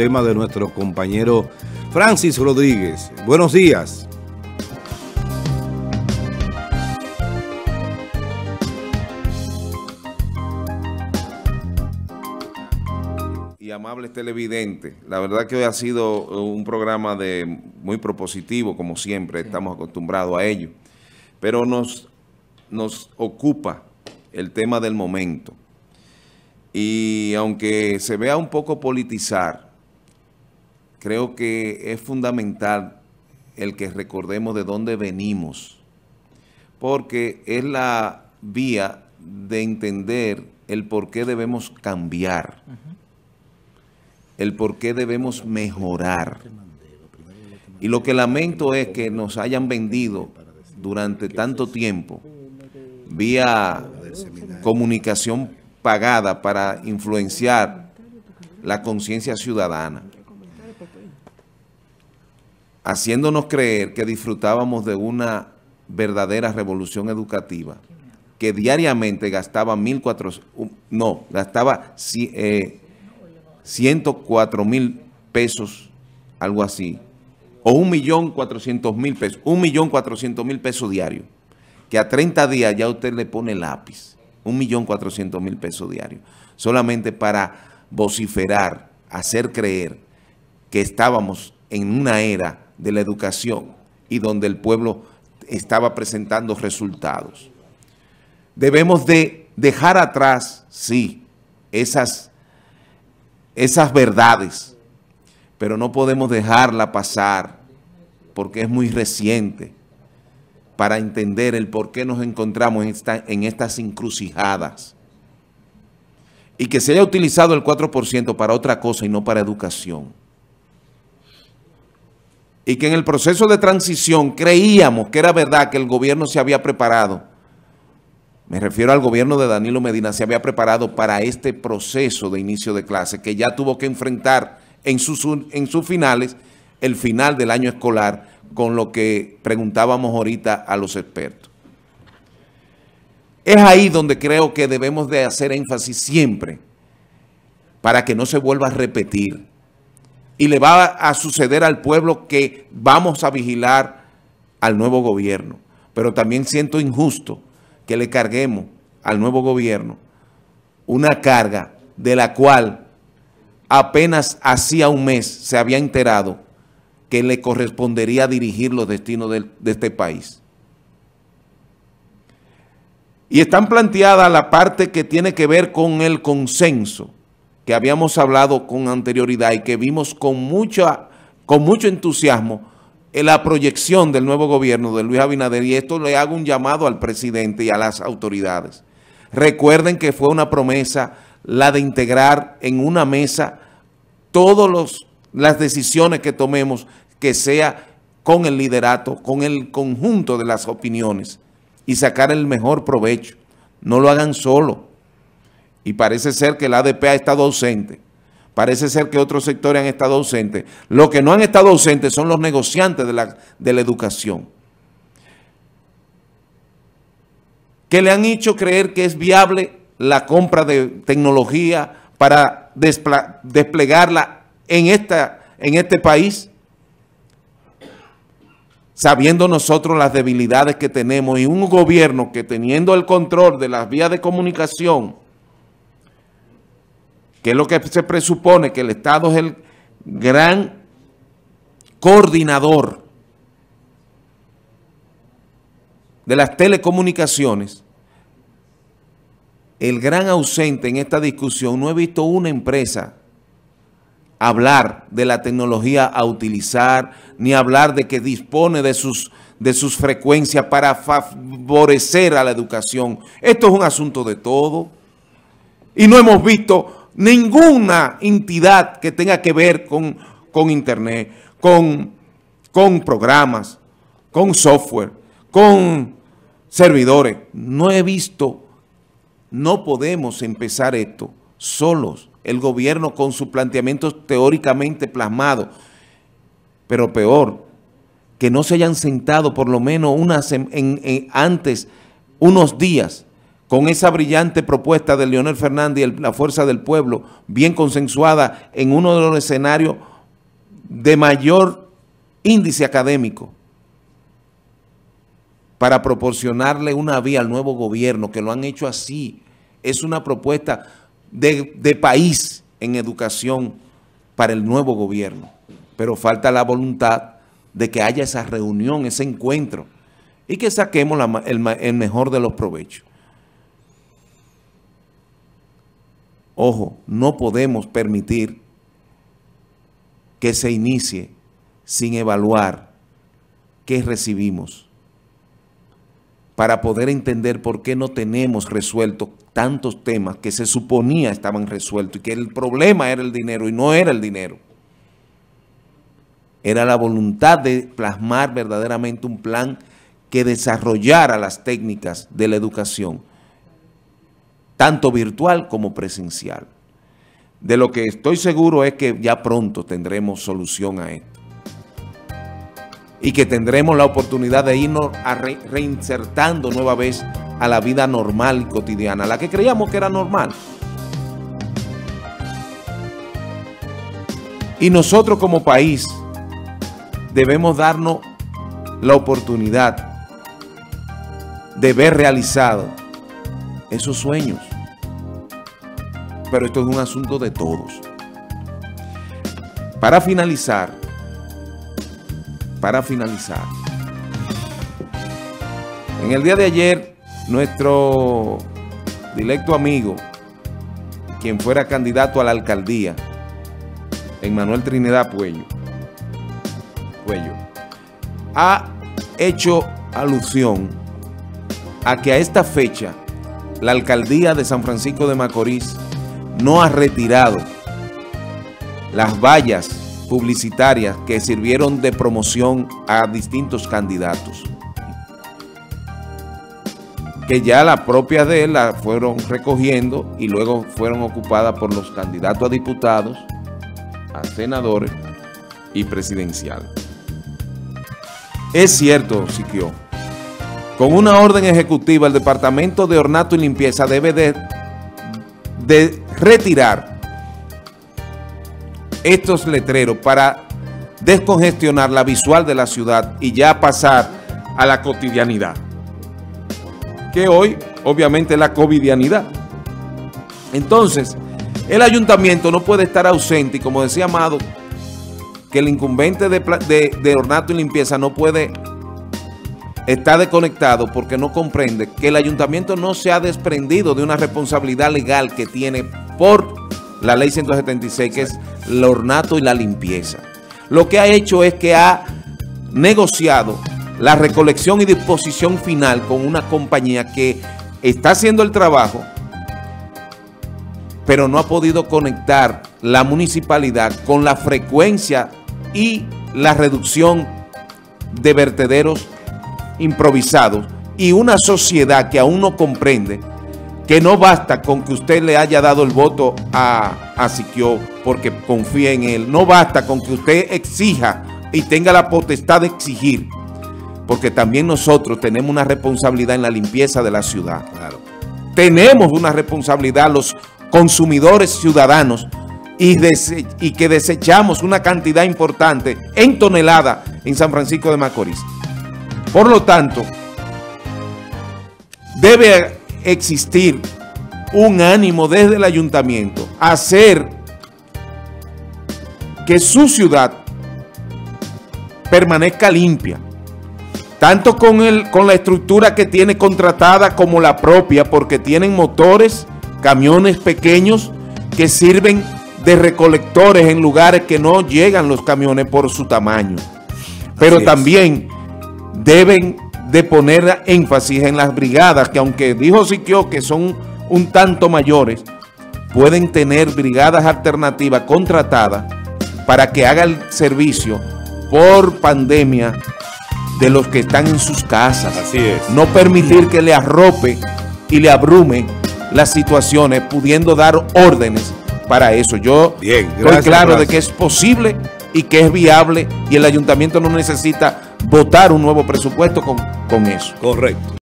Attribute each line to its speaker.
Speaker 1: tema de nuestro compañero Francis Rodríguez. Buenos días. Y amables televidentes, la verdad que hoy ha sido un programa muy propositivo, como siempre, estamos acostumbrados a ello, pero nos ocupa el tema del momento. Y aunque se vea un poco politizar, creo que es fundamental el que recordemos de dónde venimos, porque es la vía de entender el por qué debemos cambiar, el por qué debemos mejorar. Y lo que lamento es que nos hayan vendido durante tanto tiempo vía comunicación pagada para influenciar la conciencia ciudadana, haciéndonos creer que disfrutábamos de una verdadera revolución educativa, que diariamente gastaba 104,000 pesos, algo así, o 1.400.000 pesos, 1.400.000 pesos diarios, que a 30 días ya usted le pone lápiz. 1.400.000 pesos diarios, solamente para vociferar, hacer creer que estábamos en una era de la educación y donde el pueblo estaba presentando resultados. Debemos de dejar atrás, sí, esas verdades, pero no podemos dejarla pasar porque es muy reciente, para entender el por qué nos encontramos en estas encrucijadas. Y que se haya utilizado el 4% para otra cosa y no para educación. Y que en el proceso de transición creíamos que era verdad que el gobierno se había preparado. Me refiero al gobierno de Danilo Medina, se había preparado para este proceso de inicio de clase, que ya tuvo que enfrentar en sus finales, el final del año escolar, con lo que preguntábamos ahorita a los expertos. Es ahí donde creo que debemos de hacer énfasis siempre para que no se vuelva a repetir. Y le va a suceder al pueblo que vamos a vigilar al nuevo gobierno. Pero también siento injusto que le carguemos al nuevo gobierno una carga de la cual apenas hacía un mes se había enterado que le correspondería dirigir los destinos de este país. Y están planteadas la parte que tiene que ver con el consenso, que habíamos hablado con anterioridad y que vimos con mucho entusiasmo en la proyección del nuevo gobierno de Luis Abinader, y esto le hago un llamado al presidente y a las autoridades. Recuerden que fue una promesa la de integrar en una mesa todas las decisiones que tomemos, que sea con el liderato, con el conjunto de las opiniones y sacar el mejor provecho. No lo hagan solo. Y parece ser que el ADP ha estado ausente. Parece ser que otros sectores han estado ausentes. Los que no han estado ausentes son los negociantes de la educación, que le han hecho creer que es viable la compra de tecnología para desplegarla en este país, sabiendo nosotros las debilidades que tenemos, y un gobierno que, teniendo el control de las vías de comunicación, que es lo que se presupone, que el Estado es el gran coordinador de las telecomunicaciones, el gran ausente en esta discusión. No he visto una empresa hablar de la tecnología a utilizar, ni hablar de que dispone de sus frecuencias para favorecer a la educación. Esto es un asunto de todo. Y no hemos visto ninguna entidad que tenga que ver con Internet, con programas, con software, con servidores. No he visto. No podemos empezar esto solos. El gobierno con sus planteamientos teóricamente plasmados, pero peor, que no se hayan sentado por lo menos antes unos días con esa brillante propuesta de Leonel Fernández y la Fuerza del Pueblo, bien consensuada en uno de los escenarios de mayor índice académico, para proporcionarle una vía al nuevo gobierno, que lo han hecho así. Es una propuesta de país en educación para el nuevo gobierno, pero falta la voluntad de que haya esa reunión, ese encuentro, y que saquemos el mejor de los provechos. Ojo, no podemos permitir que se inicie sin evaluar qué recibimos, para poder entender por qué no tenemos resueltos tantos temas que se suponía estaban resueltos y que el problema era el dinero, y no era el dinero. Era la voluntad de plasmar verdaderamente un plan que desarrollara las técnicas de la educación, tanto virtual como presencial. De lo que estoy seguro es que ya pronto tendremos solución a esto, y que tendremos la oportunidad de irnos reinsertando nueva vez a la vida normal y cotidiana, la que creíamos que era normal. Y nosotros como país debemos darnos la oportunidad de ver realizados esos sueños. Pero esto es un asunto de todos. Para finalizar, en el día de ayer, nuestro directo amigo, quien fuera candidato a la alcaldía, Emmanuel Trinidad Puello, ha hecho alusión a que a esta fecha la alcaldía de San Francisco de Macorís no ha retirado las vallas publicitarias que sirvieron de promoción a distintos candidatos, que ya las propias de él las fueron recogiendo y luego fueron ocupadas por los candidatos a diputados, a senadores y presidenciales. Es cierto, Siquio, con una orden ejecutiva el Departamento de Ornato y Limpieza debe de retirar estos letreros para descongestionar la visual de la ciudad y ya pasar a la cotidianidad, que hoy obviamente es la covidianidad. Entonces, el ayuntamiento no puede estar ausente, y como decía Amado, que el incumbente de Ornato y Limpieza no puede estar desconectado porque no comprende que el ayuntamiento no se ha desprendido de una responsabilidad legal que tiene por la ley 176, que es el ornato y la limpieza. Lo que ha hecho es que ha negociado la recolección y disposición final con una compañía que está haciendo el trabajo, pero no ha podido conectar la municipalidad con la frecuencia y la reducción de vertederos improvisados, y una sociedad que aún no comprende que no basta con que usted le haya dado el voto a Siquio porque confía en él. No basta con que usted exija y tenga la potestad de exigir, porque también nosotros tenemos una responsabilidad en la limpieza de la ciudad. Claro. Tenemos una responsabilidad los consumidores ciudadanos y que desechamos una cantidad importante en toneladas en San Francisco de Macorís. Por lo tanto, debe existir un ánimo desde el ayuntamiento a hacer que su ciudad permanezca limpia, tanto con la estructura que tiene contratada como la propia, porque tienen motores, camiones pequeños que sirven de recolectores en lugares que no llegan los camiones por su tamaño. Pero también deben de poner énfasis en las brigadas, que aunque dijo Siquio que son un tanto mayores, pueden tener brigadas alternativas contratadas para que haga el servicio por pandemia de los que están en sus casas.
Speaker 2: Así es.
Speaker 1: No permitir que le arrope y le abrume las situaciones, pudiendo dar órdenes para eso. Yo estoy claro de que es posible y que es viable, y el ayuntamiento no necesita votar un nuevo presupuesto con eso.
Speaker 2: Correcto.